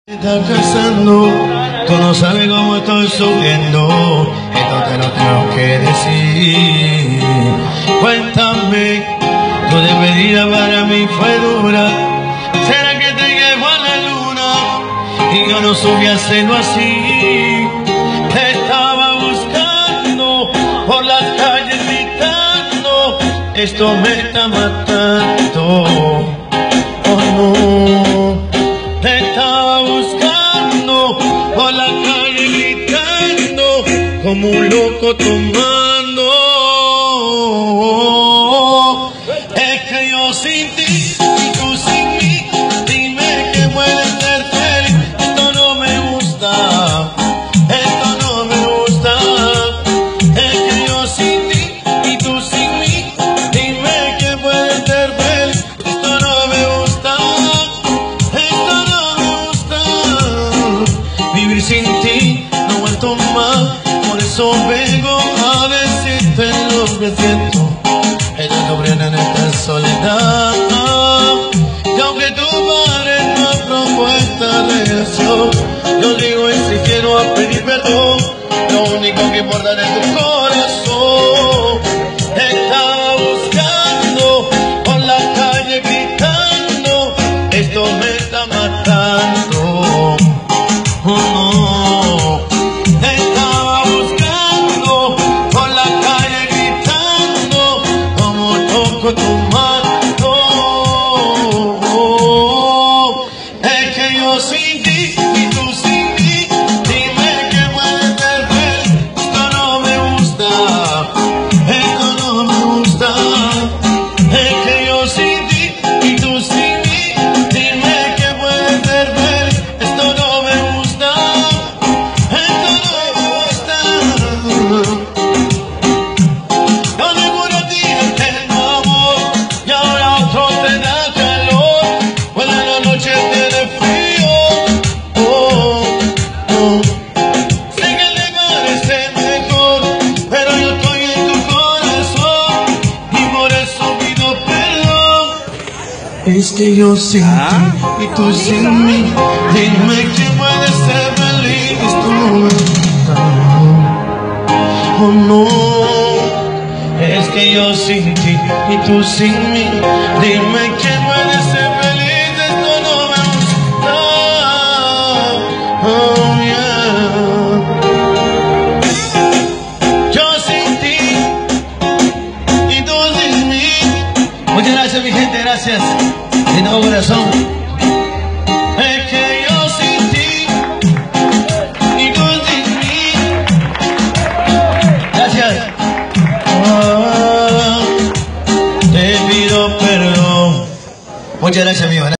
Está casando, tú no sabes cómo estoy sufriendo, esto te lo tengo que decir. Cuéntame, tu despedida para mí fue dura. ¿Será que te llevo a la luna? Y yo no supe hacerlo así. Te estaba buscando por las calles gritando, esto me está matando. Oh no. Te estaba buscando por la calle gritando como un loco tomando. Es que yo sin ti y tú sin mí, dime que puedes ser feliz. Esto no me gusta, esto no me gusta. Es que yo sin ti y tú sin mí, dime que puedes ser feliz. Esto no me gusta. Vivir sin ti no aguanto más, por eso vengo a decirte lo que siento. Estoy sufriendo en esta soledad, y aunque tu padre no ha propuesta de relación, yo digo y si quiero a pedir perdón, lo único que importa es tu corazón. Estaba buscando por la calle gritando, esto me está matando. Oh, no. Estaba buscando por la calle gritando como loco tomando. Es que yo sin ti y tú sin mí, dime que puedes ser feliz. Esto no me gusta, esto no me gusta. Es que yo sin ti y tú sin mí, dime que puedes ser feliz. Esto no me gusta. Yo seguro a ti tengo amor y ahora otro te da calor, pues en la noche tiene frío. Oh, oh. Sé que le parece mejor, pero yo estoy en tu corazón y por eso pido perdón. Es que yo sin ti y tú sin mí, dime que puedes ser feliz. Esto no me gusta. Oh no, es que yo sin ti y tú sin mí, dime que puedes ser feliz. Esto no me gusta. Oh yeah. Yo sin ti y tú sin mí. Muchas gracias mi gente, gracias de todo corazón. Es que yo sin ti y tú sin mí. Gracias. Oh, te pido perdón. Muchas gracias, amigo.